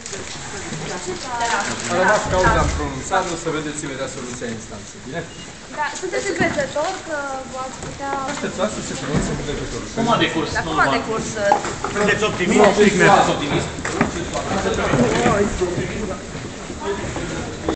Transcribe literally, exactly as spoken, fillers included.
A rămas cauza în pronunțare, o să vedeți imediat soluția instanței. Bine? Da, sunteți învățător, că v-ați putea... Așteptați să se pronunțe învățătorul. Cum a decurs? Dar cum a decurs? Sunteți optimist? Nu, optimist.